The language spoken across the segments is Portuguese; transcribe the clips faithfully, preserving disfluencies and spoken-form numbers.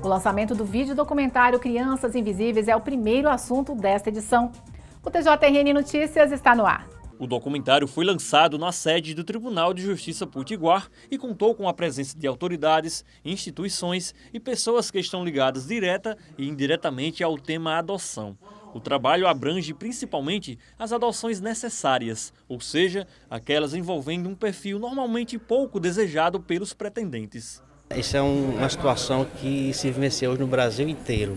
lançamento do vídeo documentário Crianças Invisíveis é o primeiro assunto desta edição. O T J R N Notícias está no ar. O documentário foi lançado na sede do Tribunal de Justiça Potiguar e contou com a presença de autoridades, instituições e pessoas que estão ligadas direta e indiretamente ao tema adoção. O trabalho abrange principalmente as adoções necessárias, ou seja, aquelas envolvendo um perfil normalmente pouco desejado pelos pretendentes. Isso é um, uma situação que se vivencia hoje no Brasil inteiro.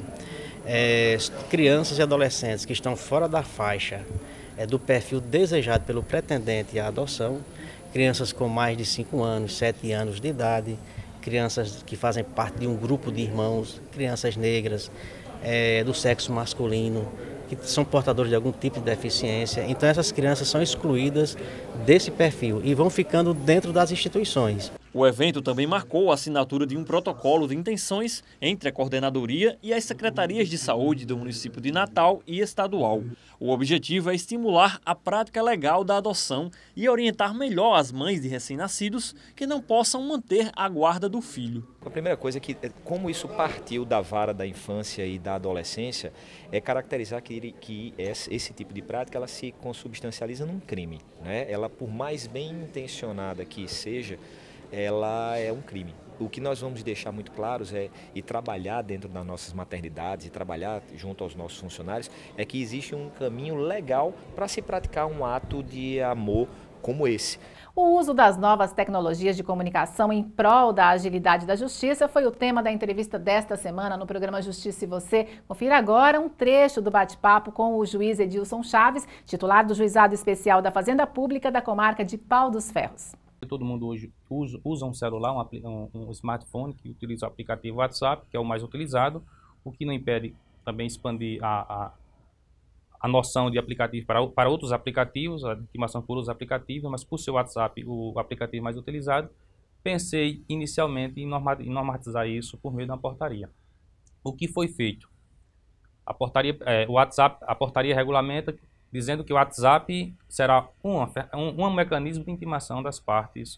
É, crianças e adolescentes que estão fora da faixa é, do perfil desejado pelo pretendente à adoção, crianças com mais de cinco anos, sete anos de idade, crianças que fazem parte de um grupo de irmãos, crianças negras, é, do sexo masculino, que são portadores de algum tipo de deficiência. Então essas crianças são excluídas desse perfil e vão ficando dentro das instituições. O evento também marcou a assinatura de um protocolo de intenções entre a coordenadoria e as secretarias de saúde do município de Natal e estadual. O objetivo é estimular a prática legal da adoção e orientar melhor as mães de recém-nascidos que não possam manter a guarda do filho. A primeira coisa é que, como isso partiu da vara da infância e da adolescência, é caracterizar que, que esse, esse tipo de prática ela se consubstancializa num crime, né? Ela, por mais bem intencionada que seja, ela é um crime. O que nós vamos deixar muito claros é, e trabalhar dentro das nossas maternidades, e trabalhar junto aos nossos funcionários, é que existe um caminho legal para se praticar um ato de amor como esse. O uso das novas tecnologias de comunicação em prol da agilidade da justiça foi o tema da entrevista desta semana no programa Justiça e Você. Confira agora um trecho do bate-papo com o juiz Edilson Chaves, titular do Juizado Especial da Fazenda Pública da comarca de Pau dos Ferros. Todo mundo hoje usa, usa um celular, um, um smartphone que utiliza o aplicativo WhatsApp, que é o mais utilizado, o que não impede também expandir a, a, a noção de aplicativo para, para outros aplicativos, a intimação por outros aplicativos, mas por ser o WhatsApp o aplicativo mais utilizado, pensei inicialmente em normatizar isso por meio de uma portaria. O que foi feito? A portaria, é, o WhatsApp, a portaria regulamenta dizendo que o WhatsApp será uma, um, um mecanismo de intimação das partes,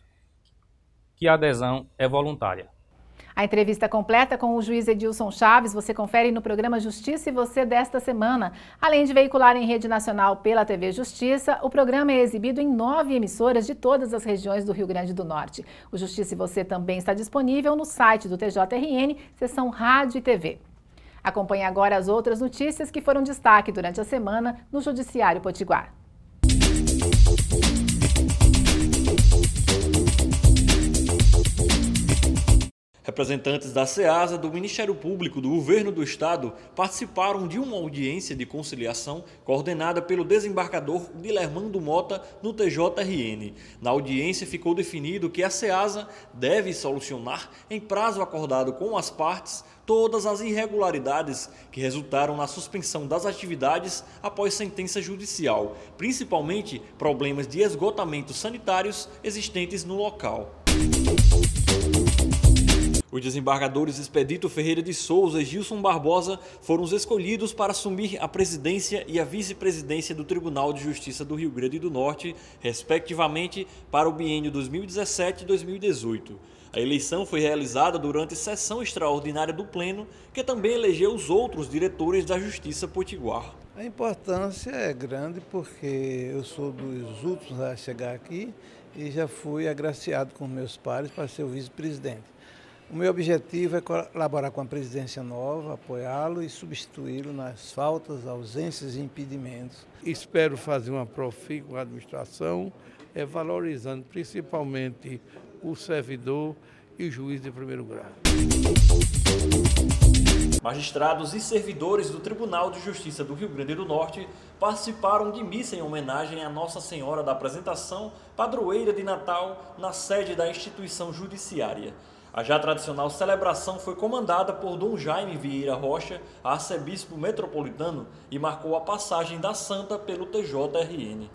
que a adesão é voluntária. A entrevista completa com o juiz Edilson Chaves você confere no programa Justiça e Você desta semana. Além de veicular em rede nacional pela T V Justiça, o programa é exibido em nove emissoras de todas as regiões do Rio Grande do Norte. O Justiça e Você também está disponível no site do T J R N, seção Rádio e T V. Acompanhe agora as outras notícias que foram destaque durante a semana no Judiciário Potiguar. Representantes da SEASA, do Ministério Público do Governo do Estado, participaram de uma audiência de conciliação coordenada pelo desembargador Guilhermando Mota no T J R N. Na audiência ficou definido que a SEASA deve solucionar, em prazo acordado com as partes, todas as irregularidades que resultaram na suspensão das atividades após sentença judicial, principalmente problemas de esgotamentos sanitários existentes no local. Os desembargadores Expedito Ferreira de Souza e Gilson Barbosa foram os escolhidos para assumir a presidência e a vice-presidência do Tribunal de Justiça do Rio Grande do Norte, respectivamente, para o biênio dois mil e dezessete e dois mil e dezoito. A eleição foi realizada durante sessão extraordinária do Pleno, que também elegeu os outros diretores da Justiça Potiguar. A importância é grande porque eu sou dos últimos a chegar aqui e já fui agraciado com meus pares para ser o vice-presidente. O meu objetivo é colaborar com a presidência nova, apoiá-lo e substituí-lo nas faltas, ausências e impedimentos. Espero fazer uma profícua administração, é, valorizando principalmente o servidor e o juiz de primeiro grau. Magistrados e servidores do Tribunal de Justiça do Rio Grande do Norte participaram de missa em homenagem a Nossa Senhora da Apresentação, padroeira de Natal, na sede da instituição judiciária. A já tradicional celebração foi comandada por Dom Jaime Vieira Rocha, arcebispo metropolitano, e marcou a passagem da santa pelo T J R N.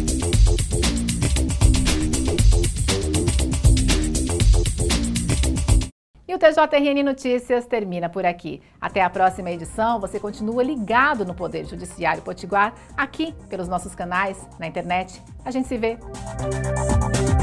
E o T J R N Notícias termina por aqui. Até a próxima edição, você continua ligado no Poder Judiciário Potiguar, aqui pelos nossos canais, na internet. A gente se vê!